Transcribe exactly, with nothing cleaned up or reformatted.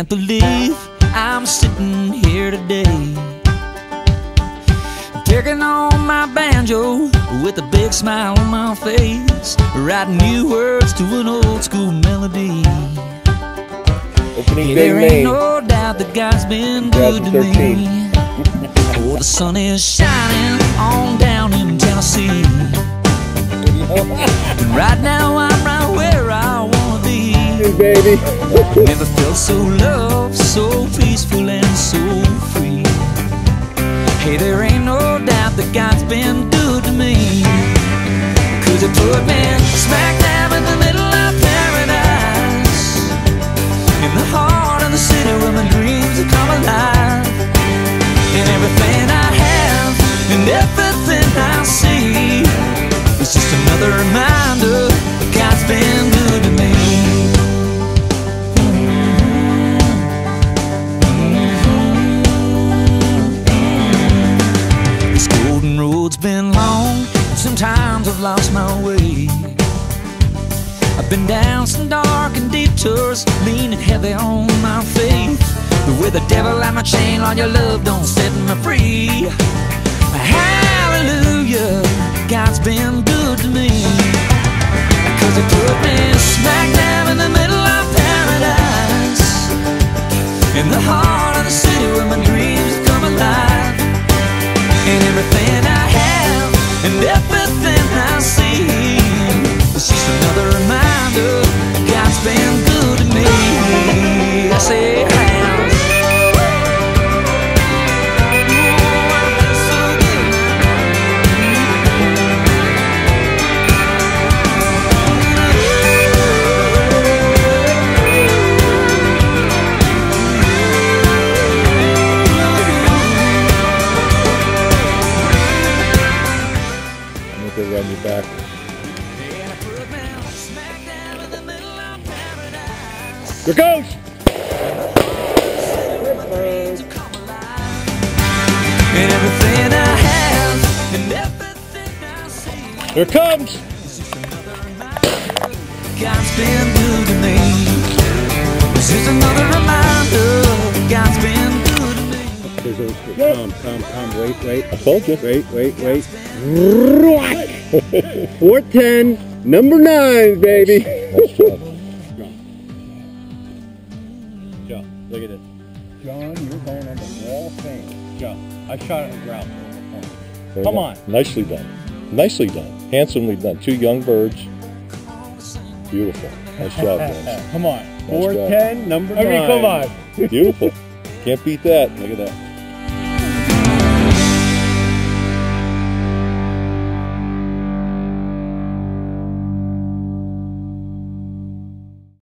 can't believe I'm sitting here today, picking on my banjo with a big smile on my face, writing new words to an old school melody. Opening Hey, day, there ain't Maine. no doubt that God's been good to me. Oh, the sun is shining on down in Tennessee, and right now I'm right where I wanna be. Hey, baby. Never felt so loved, so peaceful and so free. Hey, there ain't no doubt that God's been good to me, 'cause He put me smack dab in the middle of paradise, in the heart of the city where my dreams have come alive. And everything I have and everything I see is just another reminder that God's been good to me. This golden road's been long, and sometimes I've lost my way. I've been down some dark and deep tours, leaning heavy on my faith. But with the devil at my chain, Lord, your love don't set me free. Hallelujah, God's been good to me, 'cause He put me smack dab in the middle of paradise, in the heart of the city where my dreams come alive. And everything I have and everything I see is just another reminder God's been good to me. I say, Run you back. Here goes! And everything I have and everything I see, Here comes! God's been good to me. This is another reminder God's been good to me. Come, come, come, wait, wait. I told you. Wait, wait, wait. four ten, number nine, baby. Nice job. Joe, look at this. John, you're going on the wall of fame. Joe, I shot it in grouse. Very Come nice. on. Nicely done. Nicely done. Handsomely done. Two young birds. Beautiful. Nice job, guys. Come on. Nice four ten, number I nine. mean, come on. Beautiful. Can't beat that. Look at that.